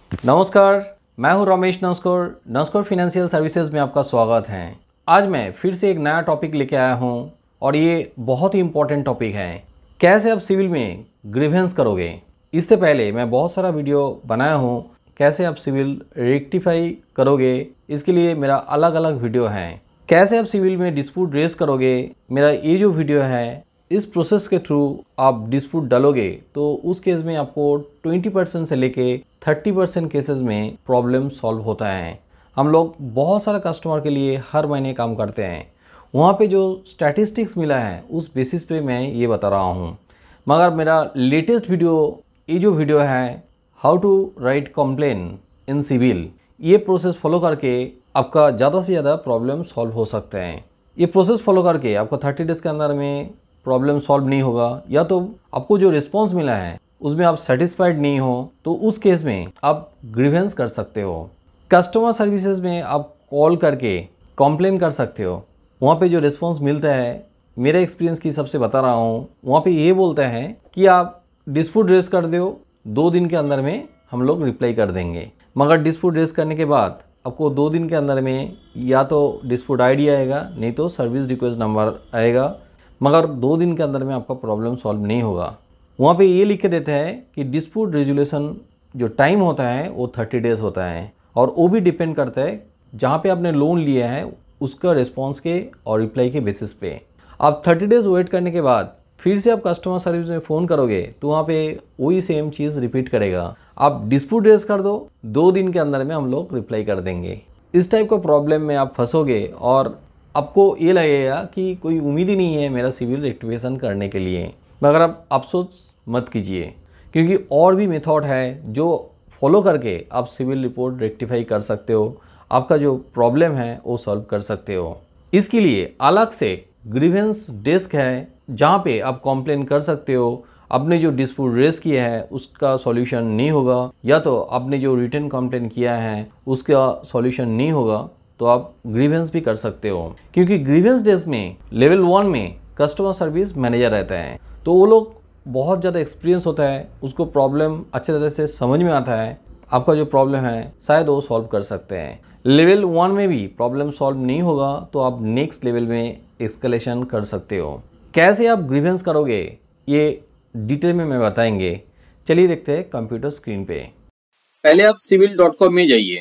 नमस्कार, मैं हूं रमेश नस्कोर फाइनेंशियल सर्विसेज में आपका स्वागत है। आज मैं फिर से एक नया टॉपिक लेके आया हूं और ये बहुत ही इम्पोर्टेंट टॉपिक है। कैसे आप सिविल में ग्रीवेंस करोगे। इससे पहले मैं बहुत सारा वीडियो बनाया हूं कैसे आप सिविल रेक्टिफाई करोगे, इसके लिए मेरा अलग अलग वीडियो है। कैसे आप सिविल में डिस्प्यूट रेज करोगे, मेरा ये जो वीडियो है, इस प्रोसेस के थ्रू आप डिस्प्यूट डालोगे तो उस केस में आपको 20% से लेके 30% केसेस में प्रॉब्लम सॉल्व होता है। हम लोग बहुत सारा कस्टमर के लिए हर महीने काम करते हैं, वहाँ पे जो स्टैटिस्टिक्स मिला है उस बेसिस पे मैं ये बता रहा हूँ। मगर मेरा लेटेस्ट वीडियो, ये जो वीडियो है how to write complain in CIBIL, ये प्रोसेस फॉलो करके आपका ज़्यादा से ज़्यादा प्रॉब्लम सॉल्व हो सकते हैं। ये प्रोसेस फॉलो करके आपको 30 डेज़ के अंदर में प्रॉब्लम सॉल्व नहीं होगा, या तो आपको जो रिस्पॉन्स मिला है उसमें आप सेटिस्फाइड नहीं हो, तो उस केस में आप ग्रीवेंस कर सकते हो। कस्टमर सर्विसेज में आप कॉल करके कंप्लेन कर सकते हो। वहाँ पे जो रिस्पॉन्स मिलता है, मेरे एक्सपीरियंस की सबसे बता रहा हूँ, वहाँ पे ये बोलता है कि आप डिस्प्यूट रेज कर दो, 2 दिन के अंदर में हम लोग रिप्लाई कर देंगे। मगर डिस्प्यूट रेज करने के बाद आपको 2 दिन के अंदर में या तो डिस्प्यूट आईडी आएगा, नहीं तो सर्विस रिक्वेस्ट नंबर आएगा, मगर 2 दिन के अंदर में आपका प्रॉब्लम सॉल्व नहीं होगा। वहाँ पे ये लिख के देता है कि डिस्प्यूट रेजोल्यूशन जो टाइम होता है वो 30 डेज़ होता है, और वो भी डिपेंड करता है जहाँ पे आपने लोन लिया है उसका रिस्पॉन्स के और रिप्लाई के बेसिस पे। आप 30 डेज़ वेट करने के बाद फिर से आप कस्टमर सर्विस में फ़ोन करोगे तो वहाँ पे वही सेम चीज़ रिपीट करेगा। आप डिस्प्यूट रेज कर दो, 2 दिन के अंदर में हम लोग रिप्लाई कर देंगे। इस टाइप का प्रॉब्लम में आप फंसोगे और आपको ये लगेगा कि कोई उम्मीद ही नहीं है मेरा सिविल रेक्टिफिकेशन करने के लिए। मगर आप अफसोस मत कीजिए, क्योंकि और भी मेथड है जो फॉलो करके आप सिविल रिपोर्ट रेक्टिफाई कर सकते हो, आपका जो प्रॉब्लम है वो सॉल्व कर सकते हो। इसके लिए अलग से ग्रीवेंस डेस्क है जहाँ पे आप कंप्लेन कर सकते हो। आपने जो डिस्प्यूट रेज किया है उसका सॉल्यूशन नहीं होगा, या तो आपने जो रिटन कंप्लेन किया है उसका सॉल्यूशन नहीं होगा, तो आप ग्रीवेंस भी कर सकते हो। क्योंकि ग्रीवेंस डेस्क में लेवल 1 में कस्टमर सर्विस मैनेजर रहता है, तो वो लोग बहुत ज़्यादा एक्सपीरियंस होता है, उसको प्रॉब्लम अच्छे तरह से समझ में आता है। आपका जो प्रॉब्लम है शायद वो सॉल्व कर सकते हैं। लेवल 1 में भी प्रॉब्लम सॉल्व नहीं होगा तो आप नेक्स्ट लेवल में एस्केलेशन कर सकते हो। कैसे आप ग्रीवेंस करोगे ये डिटेल में मैं बताएंगे। चलिए देखते हैं कंप्यूटर स्क्रीन पे। पहले आप civil.com में जाइए,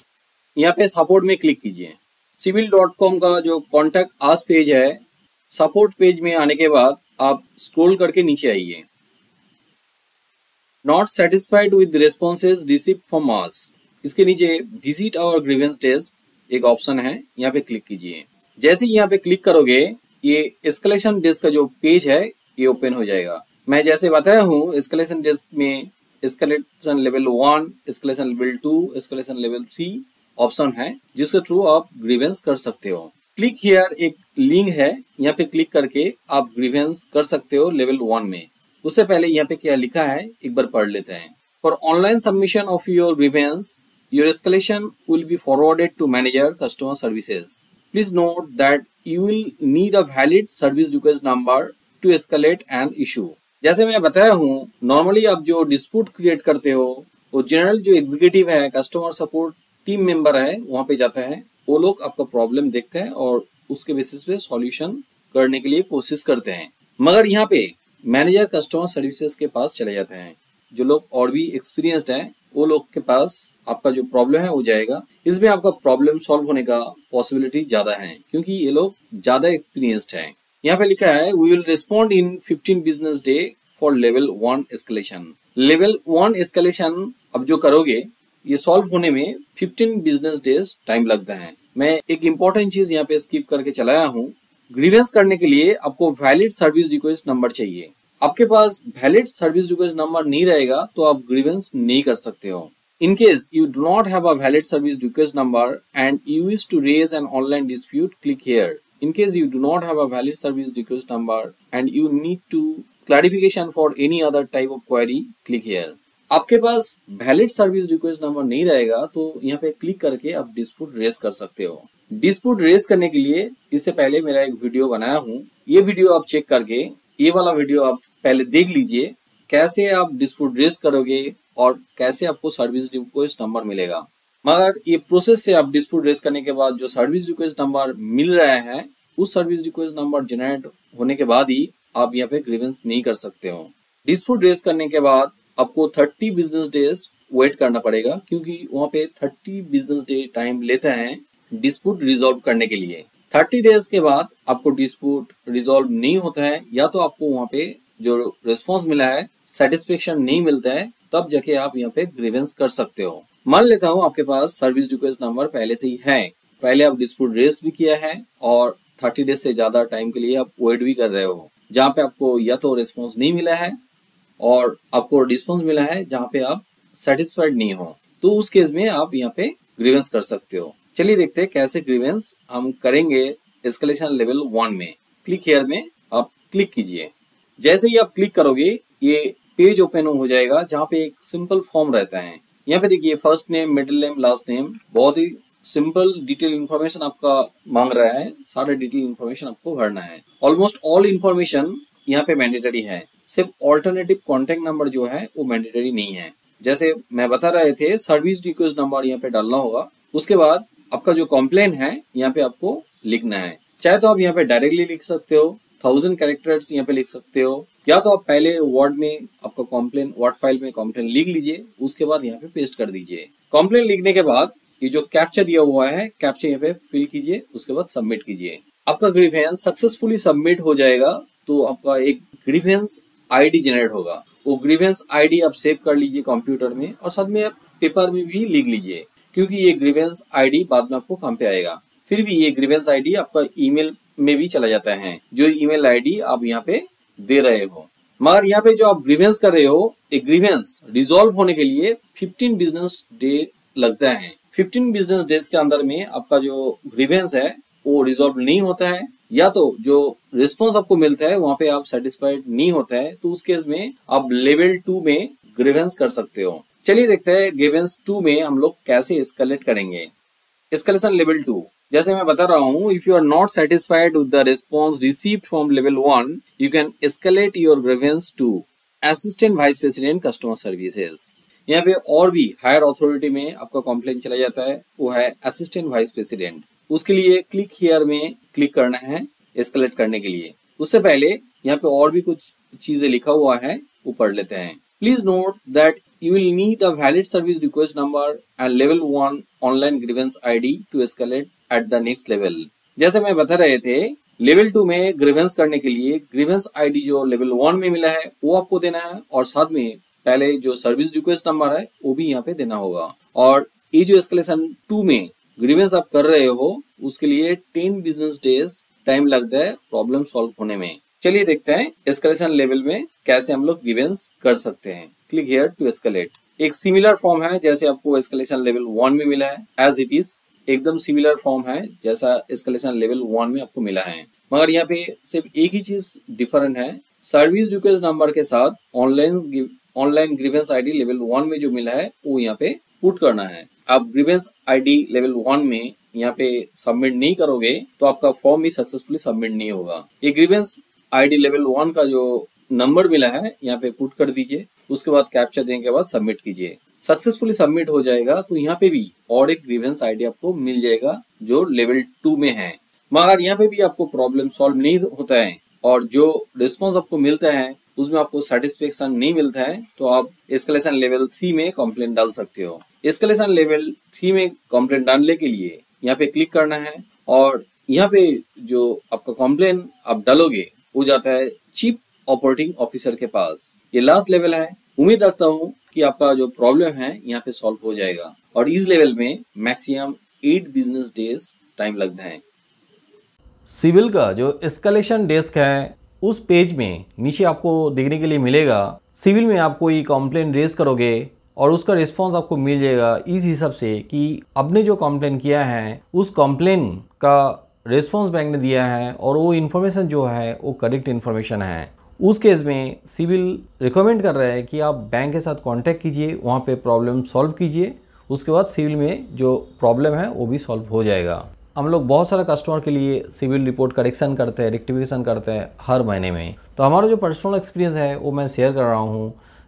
यहाँ पे सपोर्ट में क्लिक कीजिए। civil.com का जो कॉन्टैक्ट आस पेज है, सपोर्ट पेज में आने के बाद आप स्क्रॉल करके नीचे आइए। Not satisfied with responses received from us, इसके नीचे विजिट आवर ग्रीवेंस डेस्क एक ऑप्शन है, यहाँ पे क्लिक कीजिए। जैसे ही यहाँ पे क्लिक करोगे ये एस्केलेशन डेस्क का जो पेज है ये ओपन हो जाएगा। मैं जैसे बताया हूँ, एस्केलेशन डेस्क में escalation level 1, escalation level 2, escalation level 3 option है, जिसके थ्रू आप ग्रीवेंस कर सकते हो। क्लिक हियर एक लिंक है, यहाँ पे क्लिक करके आप ग्रीवेंस कर सकते हो लेवल 1 में। उससे पहले यहाँ पे क्या लिखा है एक बार पढ़ लेते हैं। For online submission of your grievance, your escalation will be forwarded to manager customer services. Please note that you will need a valid service request number to escalate an issue. जैसे मैं बताया हूँ, नॉर्मली आप जो dispute create करते हो वो general जो एग्जीक्यूटिव है, कस्टमर सपोर्ट टीम मेंबर है, वहाँ पे जाता है। वो लोग आपका प्रॉब्लम देखते हैं और उसके बेसिस पे सॉल्यूशन करने के लिए कोशिश करते हैं। मगर यहाँ पे मैनेजर कस्टमर सर्विसेज के पास चले जाते हैं। जो लोग और भी एक्सपीरियंस्ड हैं वो लोग के पास आपका जो प्रॉब्लम है वो जाएगा। इसमें आपका प्रॉब्लम सॉल्व होने का पॉसिबिलिटी ज्यादा है, क्योंकि ये लोग ज्यादा एक्सपीरियंस्ड हैं। यहाँ पे लिखा है we will respond in 15 business day for level 1 escalation. Level 1 escalation अब जो करोगे ये सॉल्व होने में 15 बिजनेस डेज टाइम लगता है। मैं एक इम्पोर्टेंट चीज यहाँ पे स्किप करके चलाया हूँ। ग्रीवेंस करने के लिए आपको वैलिड सर्विस रिक्वेस्ट नंबर चाहिए। आपके पास वैलिड सर्विस रिक्वेस्ट नंबर नहीं रहेगा तो आप ग्रीवेंस नहीं कर सकते हो। In case you do not have a valid service request number and you wish to raise an online dispute, click here. In case you do not have a valid service request number and you need to clarification for any other type of query, click here. आपके पास valid service request number नहीं रहेगा तो यहाँ पे click करके आप dispute raise कर सकते हो। डिस्प्यूट रेज करने के लिए इससे पहले मेरा एक वीडियो बनाया हूँ, ये वीडियो आप चेक करके ये वाला वीडियो आप पहले देख लीजिए। कैसे आप डिस्प्यूट रेज करोगे और कैसे आपको सर्विस रिक्वेस्ट नंबर मिलेगा। मगर ये प्रोसेस से आप डिस्प्यूट रेज करने के बाद जो सर्विस रिक्वेस्ट नंबर मिल रहा है, उस सर्विस रिक्वेस्ट नंबर जनरेट होने के बाद ही आप यहाँ पे ग्रीवेंस नहीं कर सकते हो। डिस्प्यूट रेज करने के बाद आपको 30 बिजनेस डेज वेट करना पड़ेगा, क्योंकि वहाँ पे 30 बिजनेस डे टाइम लेता है डिस्प्यूट रिजॉल्व करने के लिए। 30 डेज के बाद आपको डिस्प्यूट रिजॉल्व नहीं होता है, या तो आपको वहाँ पे जो रिस्पॉन्स मिला है सेटिस्फेक्शन नहीं मिलता है, तब जाके आप यहाँ पे ग्रीवेंस कर सकते हो। मान लेता हूँ आपके पास सर्विस रिक्वेस्ट नंबर पहले से ही है, पहले आप डिस्प्यूट रेज भी किया है और 30 डेज से ज्यादा टाइम के लिए आप वेट भी कर रहे हो, जहाँ पे आपको या तो रिस्पॉन्स नहीं मिला है और आपको रिस्पॉन्स मिला है जहाँ पे आप सेटिस्फाइड नहीं हो, तो उस केस में आप यहाँ पे ग्रीवेंस कर सकते हो। चलिए देखते हैं कैसे ग्रीवेंस हम करेंगे एस्केलेशन लेवल 1 में। क्लिक हियर में आप क्लिक कीजिए। जैसे ही आप क्लिक करोगे ये पेज ओपन हो जाएगा, जहाँ पे एक सिंपल फॉर्म रहता है। यहाँ पे देखिए first name, middle name, last name, बहुत ही सिंपल डिटेल इन्फॉर्मेशन आपका मांग रहा है। सारे डिटेल इन्फॉर्मेशन आपको भरना है। ऑलमोस्ट ऑल इन्फॉर्मेशन यहाँ पे मैंडेटरी है, सिर्फ ऑल्टरनेटिव कॉन्टेक्ट नंबर जो है वो मैंडेटरी नहीं है। जैसे मैं बता रहे थे सर्विस रिक्वेस्ट नंबर यहाँ पे डालना होगा। उसके बाद आपका जो कॉम्प्लेन है यहाँ पे आपको लिखना है। चाहे तो आप यहाँ पे डायरेक्टली लिख सकते हो, 1000 कैरेक्टर्स यहाँ पे लिख सकते हो, या तो आप पहले वर्ड में आपका कॉम्प्लेन, वर्ड फाइल में कॉम्प्लेन लिख लीजिए, उसके बाद यहाँ पे पेस्ट कर दीजिए। कॉम्प्लेन लिखने के बाद ये जो कैप्चा दिया हुआ है, कैप्चा यहाँ पे फिल कीजिए, उसके बाद सबमिट कीजिए। आपका ग्रीवेंस सक्सेसफुली सबमिट हो जाएगा, तो आपका एक ग्रीवेंस आईडी जनरेट होगा। वो ग्रीवेंस आईडी आप सेव कर लीजिए कंप्यूटर में, और साथ में आप पेपर में भी लिख लीजिए, क्योंकि ये ग्रीवेंस आईडी बाद में आपको काम पे आएगा। फिर भी ये ग्रीवेंस आईडी आपका ईमेल में भी चला जाता है, जो ईमेल आईडी आप यहाँ पे दे रहे हो। मगर यहाँ पे जो आप ग्रीवेंस कर रहे हो, एक ग्रीवेंस रिजॉल्व होने के लिए 15 बिजनेस डे लगता है। 15 बिजनेस डेज के अंदर में आपका जो ग्रीवेंस है वो रिजॉल्व नहीं होता है, या तो जो रिस्पॉन्स आपको मिलता है वहां पे आप सेटिस्फाइड नहीं होता है, तो उस केस में आप लेवल 2 में ग्रीवेंस कर सकते हो। चलिए देखते हैं ग्रीवेंस 2 में हम लोग कैसे एस्केलेट करेंगे। एस्केलेशन लेवल 2, जैसे मैं बता रहा हूँ, if you are not satisfied with the response received from level 1, you can escalate your grievance to assistant vice president customer services. यहाँ पे और भी हायर अथॉरिटी में आपका कॉम्प्लेन चला जाता है, वो है असिस्टेंट वाइस प्रेसिडेंट। उसके लिए क्लिक हियर में क्लिक करना है एस्केलेट करने के लिए। उससे पहले यहाँ पे और भी कुछ चीजें लिखा हुआ है, वो पढ़ लेते हैं। Please note that you will need a valid service request number and level 1 online grievance ID to escalate at the next level। जैसे मैं बता रहे थे, लेवल 2 में ग्रीवेंस करने के लिए ग्रीवेंस आईडी जो लेवल 1 में मिला है वो आपको देना है, और साथ में पहले जो सर्विस रिक्वेस्ट नंबर है वो भी यहाँ पे देना होगा। और ये जो एस्केलेशन 2 में ग्रीवेंस आप कर रहे हो, उसके लिए 10 बिजनेस डेज टाइम लगता है प्रॉब्लम सॉल्व होने में। चलिए देखते हैं एस्केलेशन लेवल में कैसे हम लोग ग्रीवेंस कर सकते हैं। Click here to escalate. एक सिमिलर फॉर्म है जैसे आपको एस्केलेशन लेवल 1 में मिला है, एज इट इज एकदम सिमिलर फॉर्म है जैसा एस्केलेशन लेवल 1 में आपको मिला है। मगर यहाँ पे सिर्फ एक ही चीज डिफरेंट है, सर्विस रिक्वेस्ट नंबर के साथ ऑनलाइन ग्रीवेंस आईडी लेवल 1 में जो मिला है वो यहाँ पे पुट करना है। आप ग्रीवेंस आईडी लेवल 1 में यहाँ पे सबमिट नहीं करोगे तो आपका फॉर्म भी सक्सेसफुली सबमिट नहीं होगा। ये ग्रीवेंस आईडी लेवल 1 का जो नंबर मिला है यहाँ पे पुट कर दीजिए, उसके बाद कैप्चा देने के बाद सबमिट कीजिए। सक्सेसफुली सबमिट हो जाएगा तो यहाँ पे भी और एक ग्रीवेंस आईडी आपको मिल जाएगा जो लेवल 2 में है। मगर यहाँ पे भी आपको प्रॉब्लम सॉल्व नहीं होता है और जो रिस्पॉन्स आपको मिलता है उसमें आपको सेटिस्फेक्शन नहीं मिलता है, तो आप एस्केलेशन लेवल 3 में कंप्लेंट डाल सकते हो। एस्केलेशन लेवल 3 में कंप्लेंट डालने के लिए यहाँ पे क्लिक करना है, और यहाँ पे जो आपका कंप्लेंट आप डालोगे वो जाता है चीफ ऑपरेटिंग ऑफिसर के पास। ये लास्ट लेवल है। उम्मीद रखता हूँ कि आपका जो प्रॉब्लम है यहाँ पे सॉल्व हो जाएगा, और इस लेवल में मैक्सिमम 8 बिजनेस डेज टाइम लगता है। सिविल का जो एस्केलेशन डेस्क है उस पेज में नीचे आपको देखने के लिए मिलेगा। सिविल में आप कोई कंप्लेंट रेज करोगे और उसका रिस्पांस आपको मिल जाएगा इस हिसाब से कि आपने जो कंप्लेन किया है उस कंप्लेन का रिस्पांस बैंक ने दिया है और वो इन्फॉर्मेशन जो है वो करेक्ट इन्फॉर्मेशन है। उस केस में सिविल रिकमेंड कर रहा है कि आप बैंक के साथ कांटेक्ट कीजिए, वहाँ पे प्रॉब्लम सॉल्व कीजिए, उसके बाद सिविल में जो प्रॉब्लम है वो भी सॉल्व हो जाएगा। हम लोग बहुत सारा कस्टमर के लिए सिविल रिपोर्ट करेक्शन करते हैं, रेक्टिफिकेशन करते हैं हर महीने में। तो हमारा जो पर्सनल एक्सपीरियंस है वो मैं शेयर कर रहा हूँ।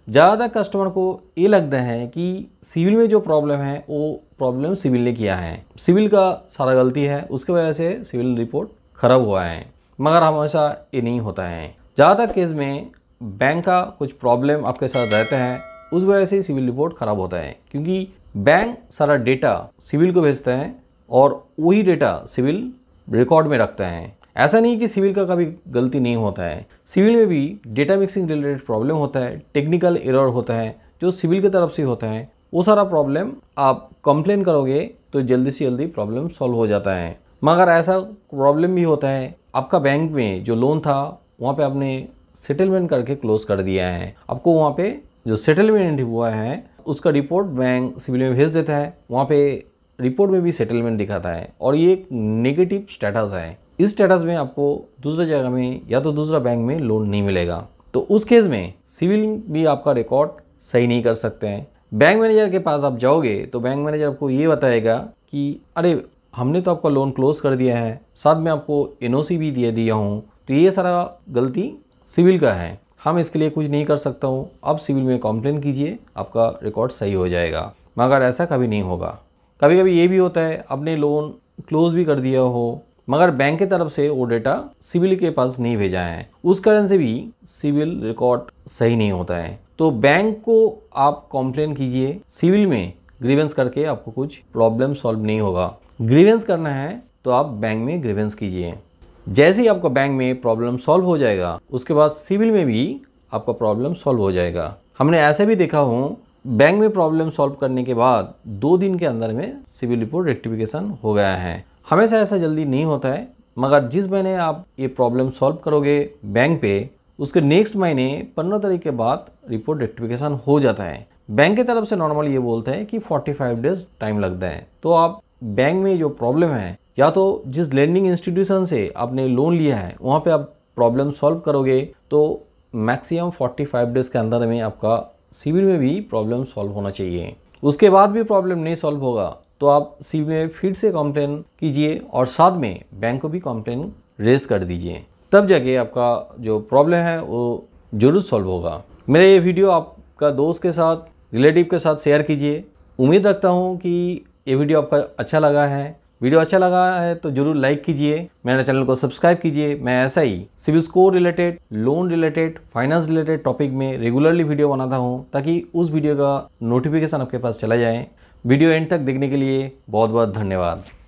ज़्यादातर कस्टमर को ये लगता है कि सिविल में जो प्रॉब्लम है वो प्रॉब्लम सिविल ने किया है, सिविल का सारा गलती है, उसके वजह से सिविल रिपोर्ट खराब हुआ है। मगर हमेशा ये नहीं होता है। ज़्यादातर केस में बैंक का कुछ प्रॉब्लम आपके साथ रहता है, उस वजह से सिविल रिपोर्ट खराब होता है, क्योंकि बैंक सारा डेटा सिविल को भेजता है और वही डेटा सिविल रिकॉर्ड में रखता है। ऐसा नहीं कि सिविल का कभी गलती नहीं होता है, सिविल में भी डेटा मिक्सिंग रिलेटेड प्रॉब्लम होता है, टेक्निकल एरर होता है जो सिविल की तरफ से होता है। वो सारा प्रॉब्लम आप कंप्लेन करोगे तो जल्दी से जल्दी प्रॉब्लम सॉल्व हो जाता है। मगर ऐसा प्रॉब्लम भी होता है, आपका बैंक में जो लोन था वहाँ पे आपने सेटलमेंट करके क्लोज कर दिया है, आपको वहाँ पे जो सेटलमेंट हुआ है उसका रिपोर्ट बैंक सिविल में भेज देता है, वहाँ पे रिपोर्ट में भी सेटलमेंट दिखाता है और ये एक नेगेटिव स्टेटस है। इस स्टेटस में आपको दूसरे जगह में या तो दूसरा बैंक में लोन नहीं मिलेगा, तो उस केस में सिविल भी आपका रिकॉर्ड सही नहीं कर सकते हैं। बैंक मैनेजर के पास आप जाओगे तो बैंक मैनेजर आपको ये बताएगा कि अरे हमने तो आपका लोन क्लोज कर दिया है, साथ में आपको एनओसी भी दे दिया हूँ, तो ये सारा गलती सिविल का है, हम इसके लिए कुछ नहीं कर सकता हूँ, अब सिविल में कंप्लेन कीजिए, आपका रिकॉर्ड सही हो जाएगा। मगर ऐसा कभी नहीं होगा। कभी कभी ये भी होता है आपने लोन क्लोज भी कर दिया हो मगर बैंक की तरफ से वो डेटा सिविल के पास नहीं भेजा है, उस कारण से भी सिविल रिकॉर्ड सही नहीं होता है। तो बैंक को आप कंप्लेन कीजिए, सिविल में ग्रीवेंस करके आपको कुछ प्रॉब्लम सॉल्व नहीं होगा। ग्रीवेंस करना है तो आप बैंक में ग्रीवेंस कीजिए, जैसे ही आपका बैंक में प्रॉब्लम सॉल्व हो जाएगा उसके बाद सिविल में भी आपका प्रॉब्लम सॉल्व हो जाएगा। हमने ऐसे भी देखा हूँ बैंक में प्रॉब्लम सॉल्व करने के बाद 2 दिन के अंदर में सिविल रिपोर्ट रेक्टिफिकेशन हो गया है। हमेशा ऐसा जल्दी नहीं होता है, मगर जिस महीने आप ये प्रॉब्लम सॉल्व करोगे बैंक पे, उसके नेक्स्ट महीने 15 तारीख के बाद रिपोर्ट रेक्टिफिकेशन हो जाता है। बैंक की तरफ से नॉर्मल ये बोलता है कि 45 डेज टाइम लगता है। तो आप बैंक में जो प्रॉब्लम है या तो जिस लेंडिंग इंस्टीट्यूशन से आपने लोन लिया है वहाँ पे आप प्रॉब्लम सॉल्व करोगे तो मैक्सिमम 45 डेज के अंदर में आपका सिविल में भी प्रॉब्लम सॉल्व होना चाहिए। उसके बाद भी प्रॉब्लम नहीं सॉल्व होगा तो आप सिविल में फिर से कंप्लेन कीजिए और साथ में बैंक को भी कंप्लेन रेज कर दीजिए, तब जाके आपका जो प्रॉब्लम है वो जरूर सॉल्व होगा। मेरा ये वीडियो आपका दोस्त के साथ, रिलेटिव के साथ शेयर कीजिए। उम्मीद रखता हूँ कि ये वीडियो आपका अच्छा लगा है। वीडियो अच्छा लगा है तो जरूर लाइक कीजिए, मेरे चैनल को सब्सक्राइब कीजिए। मैं ऐसा ही CIBIL score related, loan related, finance related topic में रेगुलरली वीडियो बनाता हूँ ताकि उस वीडियो का नोटिफिकेशन आपके पास चला जाए। वीडियो एंड तक देखने के लिए बहुत बहुत धन्यवाद।